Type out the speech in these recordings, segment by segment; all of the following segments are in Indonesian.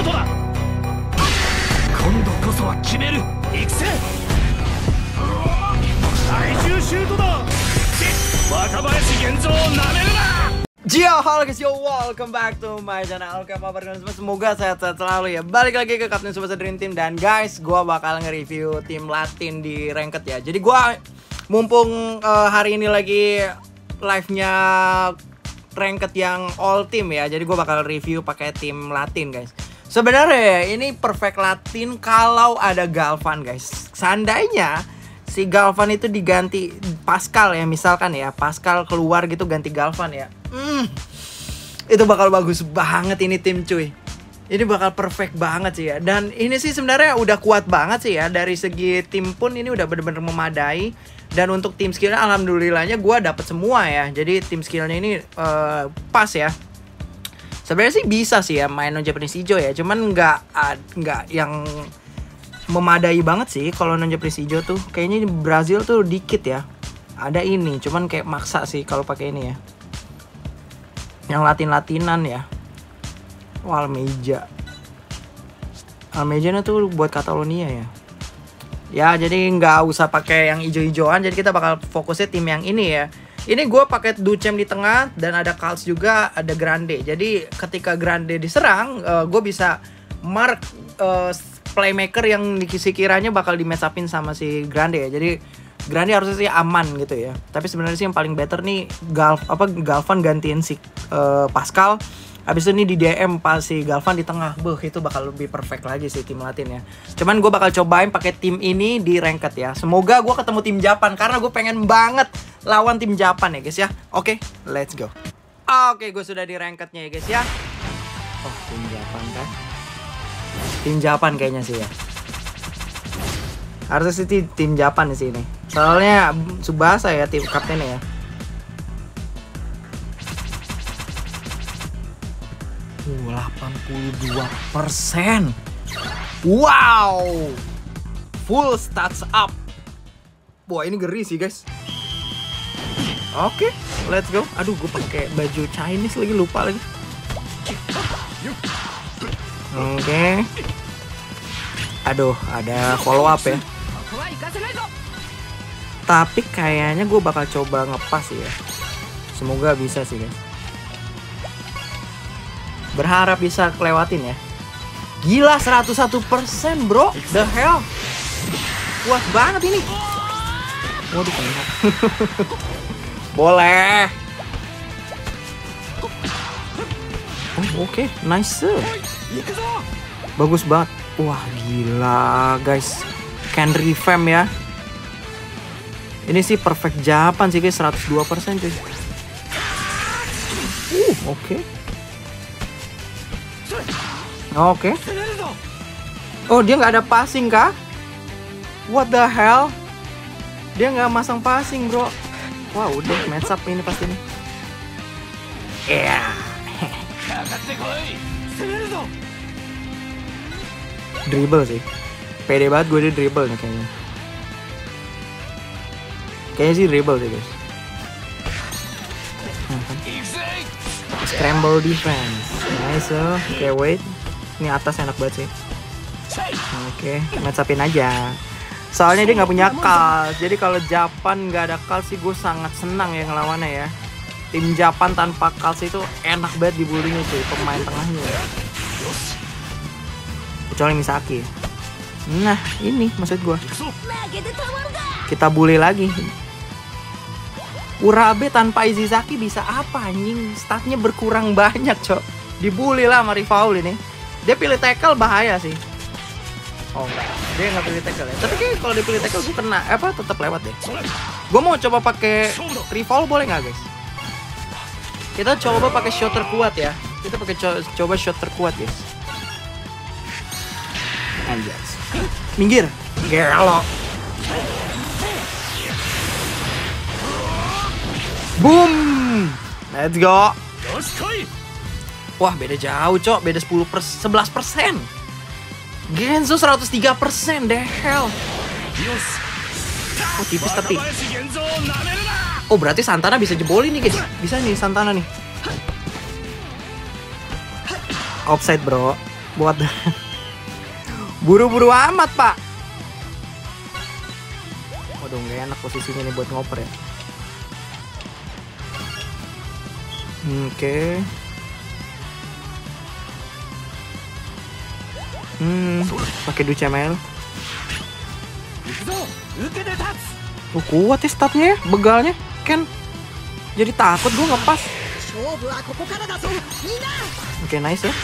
今度こそは決める。行くぜ。最終シュートだ。若林源三をなめるな。 Halo guys, yo, welcome back to my channel. Oke, apa kabar semua? Semoga sehat-sehat selalu ya. Balik lagi ke Captain Tsubasa Dream Team. Dan guys, gua bakal nge-review tim Latin di Ranked ya. Jadi gua mumpung hari ini lagi live-nya Ranked yang all team ya. Jadi gua bakal review pakai tim Latin guys. Sebenarnya ini perfect Latin kalau ada Galvan guys. Seandainya si Galvan itu diganti Pascal ya, misalkan ya, Pascal keluar gitu ganti Galvan ya. Itu bakal bagus banget ini tim cuy. Ini bakal perfect banget sih ya. Dan ini sih sebenarnya udah kuat banget sih ya. Dari segi tim pun ini udah bener-bener memadai. Dan untuk tim skillnya alhamdulillahnya gue dapet semua ya. Jadi tim skillnya ini pas ya. Sebenarnya sih bisa sih ya main non Japanese hijau ya. Cuman nggak yang memadai banget sih kalau non Japanese hijau tuh. Kayaknya di Brazil tuh dikit ya. Ada ini, cuman kayak maksa sih kalau pakai ini ya. Yang Latin-Latinan ya. Wah, Almeja tuh buat Catalonia ya. Ya, jadi nggak usah pakai yang hijau-hijauan. Jadi kita bakal fokusnya tim yang ini ya. Ini gue pakai Duchem di tengah dan ada Kals juga, ada Grande. Jadi ketika Grande diserang, gue bisa mark playmaker yang sekiranya bakal di match upin sama si Grande ya. Jadi Grande harusnya sih aman gitu ya. Tapi sebenarnya sih yang paling better nih Galvan gantiin si Pascal. Habis itu nih di DM pas si Galvan di tengah. Itu bakal lebih perfect lagi sih tim Latin ya. Cuman gue bakal cobain pakai tim ini di Ranked ya. Semoga gue ketemu tim Japan karena gue pengen banget lawan tim Japan ya guys ya. Oke, let's go. Oke, gue sudah di Rankednya ya guys ya. Oh, tim Japan kan. Tim Japan kayaknya sih ya. Harusnya sih tim Japan di sini. Soalnya Tsubasa ya tim kaptennya ya. Oh, 82%. Wow. Full stats up. Wah, ini ngeri sih, guys. Oke, let's go. Aduh, gue pakai baju Chinese lagi, lupa lagi. Oke. Aduh, ada follow up ya. Tapi kayaknya gue bakal coba ngepas ya. Semoga bisa sih guys. Berharap bisa kelewatin ya. Gila 101% bro. The hell. Kuat banget ini. Waduh kena. Boleh. Oh, oke. Nice. Bagus banget. Wah gila guys. Can revamp ya. Ini sih perfect Japan sih guys. 102% cuy. Oke. Oke. Oh dia nggak ada passing kah? What the hell? Dia nggak masang passing bro. Wah udah match up ini pasti nih. Yeah. Dribble sih. Pede banget gue di dribble nih kayaknya. Kayaknya sih dribble sih guys. Scramble defense. Nice. Oke, wait. Ini atas enak banget sih. Oke, match upin aja. Soalnya dia nggak punya Kals. Jadi kalau Japan nggak ada Kals sih gue sangat senang ya ngelawannya ya. Tim Japan tanpa Kals itu enak banget dibulinya cuy, pemain tengahnya. Kecuali Misaki. Nah, ini maksud gue. Kita bully lagi. Urabe tanpa Izizaki bisa apa anjing? Statnya berkurang banyak, cok. Dibully lah sama Rifaul ini. Dia pilih tackle bahaya sih. Oh enggak, dia nggak pilih tackle ya. Tapi kayak kalau dia pilih tackle gue kena tetap lewat deh. Gue mau coba pakai Rifaul boleh nggak guys? Kita coba pakai shot terkuat ya. Kita pakai coba shot terkuat guys. Anjas. Minggir. Gelo. Boom. Let's go. Wah beda jauh cok. Beda 11%. Genzo 103%. The hell. Oh tipis tapi. Oh berarti Santana bisa jebolin nih guys. Bisa nih Santana nih. Offside bro. Buat buru-buru amat, Pak. Waduh, nggak enak posisinya nih buat ngoper ya. Oke. Pakai Ducemel. Kuat ya statnya ya, begalnya. Ken. Jadi takut gue ngepas. Oke, nice ya.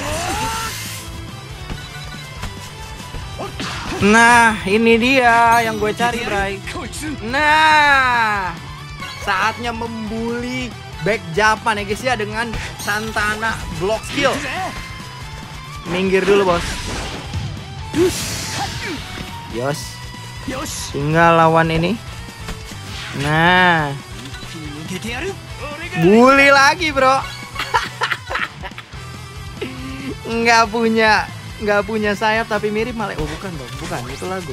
Nah, ini dia yang gue cari, Bray. Nah, saatnya membuli back Japan ya guys ya dengan Santana block skill. Minggir dulu, bos. Yos. Tinggal lawan ini. Nah, bully lagi, bro. Nggak punya sayap tapi mirip malah. Oh, bukan dong, bukan, itu lagu.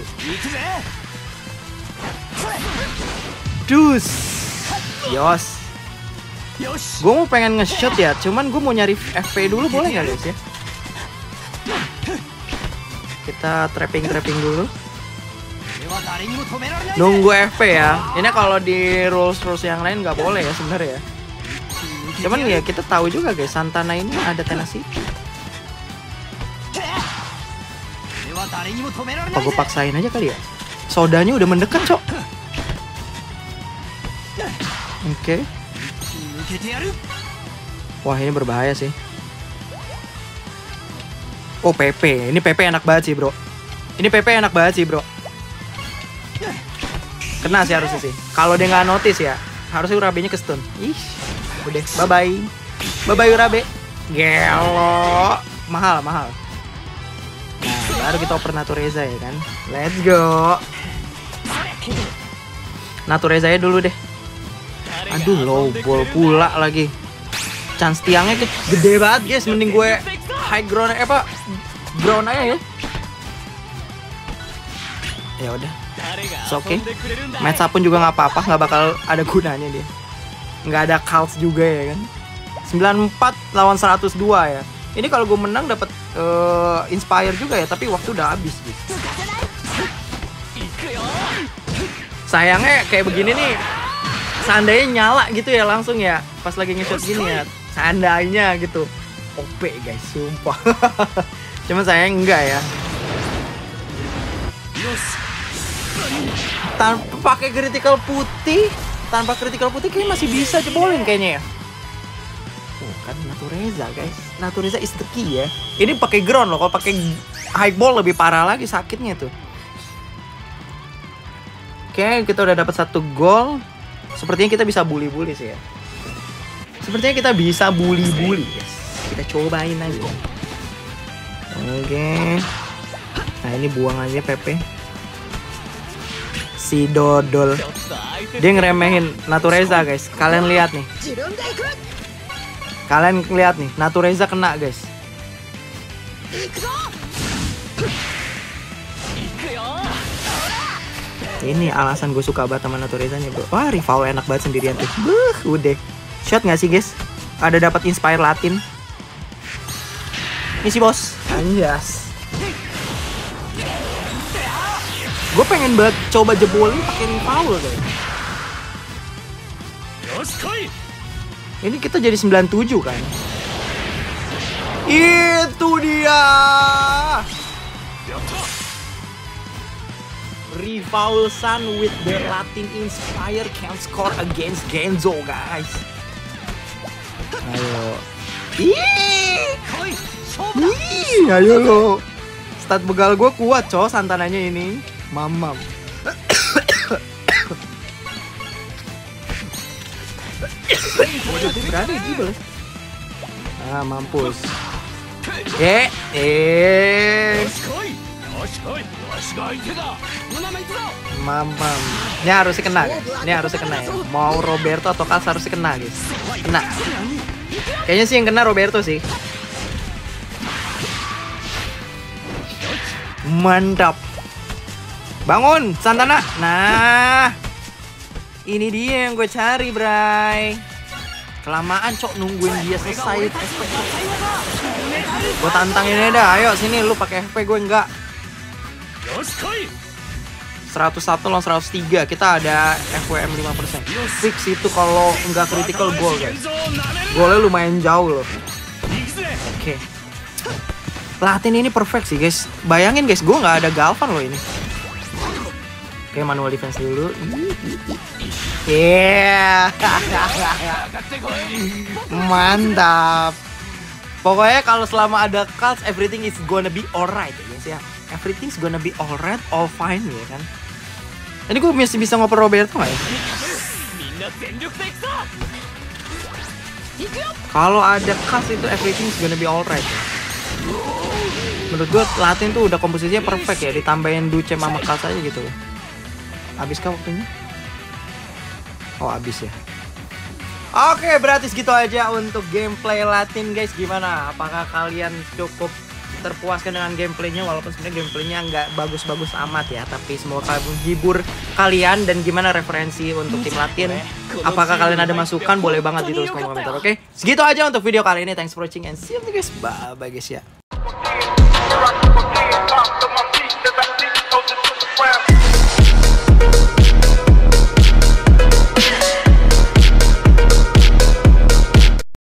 Dus. Yos. Gue mau pengen nge-shot ya, cuman gue mau nyari FP dulu, boleh nggak guys ya? Kita trapping dulu. Nunggu FP ya. Ini kalau di rules yang lain nggak boleh ya sebenarnya ya. Cuman ya kita tahu juga guys, Santana ini ada tenacity. Apa gue paksain aja kali ya? Sodanya udah mendekat, cok. Oke. Wah, ini berbahaya sih. Oh, PP. Ini PP enak banget sih, bro. Ini PP enak banget sih, bro. Kena sih harusnya sih. Kalau dia nggak notice ya, harusnya Urabe-nya ke stun. Ih, udah. Bye-bye. Bye-bye Urabe. Gelo. Mahal. Nah, baru kita oper Natureza ya kan. Let's go. Natureza ya dulu deh. Aduh, low ball pula lagi. Chance tiangnya gede banget guys. Mending gue high ground ground aja ya. Ya udah. Oke. Match up pun juga nggak apa-apa, nggak bakal ada gunanya dia. Nggak ada calls juga ya kan. 94 lawan 102 ya. Ini kalau gue menang dapat inspire juga ya, tapi waktu udah habis gitu. Sayangnya kayak begini nih, seandainya nyala gitu ya langsung ya, pas lagi nge-shot gini ya, seandainya gitu. OP guys, sumpah. Cuman sayang enggak ya. Tanpa pakai critical putih, kayaknya masih bisa jebolin kayaknya ya. Kan Natureza guys, Natureza is the key ya. Ini pakai ground loh, kalau pakai high ball lebih parah lagi sakitnya tuh. Oke, kita udah dapat 1 gol. Sepertinya kita bisa bully sih ya. Sepertinya kita bisa bully guys. Kita cobain aja. Oke. Nah, ini buang aja PP. Si dodol. Dia ngeremehin Natureza guys. Kalian lihat nih. Natureza kena guys. Ini alasan gue suka banget sama Natureza nih bro. Wah, rival enak banget sendirian tuh. Udah. Shot gak sih guys? Ada dapat inspire Latin. Misi bos. Anjas. Gue pengen banget coba jebolin pakai rival guys. Ini kita jadi 97 kan? Itu dia. Rival Sun with the Latin Inspire can score against Genzo guys. Ayo. Ayo lo. Stat begal gue kuat cow, Santananya ini. Mamam. Ah, mampus. Mamam. Ini harusnya kena guys. Ini harusnya kena ya. Mau Roberto atau Kals harusnya kena guys. Kena. Kayaknya sih yang kena Roberto sih. Mantap. Bangun Santana. Nah, ini dia yang gue cari, Bray. Kelamaan cok nungguin dia selesai. Gue tantangin aja dah. Ayo sini lu pakai HP, gue enggak. よし来い 101 lawan 103. Kita ada FWM 5%. Fix itu kalau enggak critical goal, guys. 現像をなめる Golnya lumayan jauh loh. 行くぜ Oke. Latin ini perfect sih, guys. Bayangin guys, gue nggak ada Galvan loh ini. Oke, manual defense dulu. Yeah. Mantap. Pokoknya kalau selama ada cards, everything is gonna be alright ya guys ya. Everything's gonna be alright, all fine ya kan. Ini gue masih bisa ngoper Roberto nggak ya? みんな全力で行くぞ Kalau ada cards itu everything's gonna be alright. Menurut gue Latin tuh udah komposisinya perfect ya. Ditambahin Duce sama cards aja gitu. Habiskah waktunya? Oh habis ya. Oke, berarti segitu aja untuk gameplay Latin guys. Gimana? Apakah kalian cukup terpuaskan dengan gameplaynya? Walaupun sebenarnya gameplaynya nggak bagus-bagus amat ya, tapi semoga menghibur kalian. Dan gimana referensi untuk tim Latin? Apakah kalian ada masukan? Boleh banget ditulis kolom komentar. Oke, segitu aja untuk video kali ini. Thanks for watching and see you guys. Bye bye guys ya.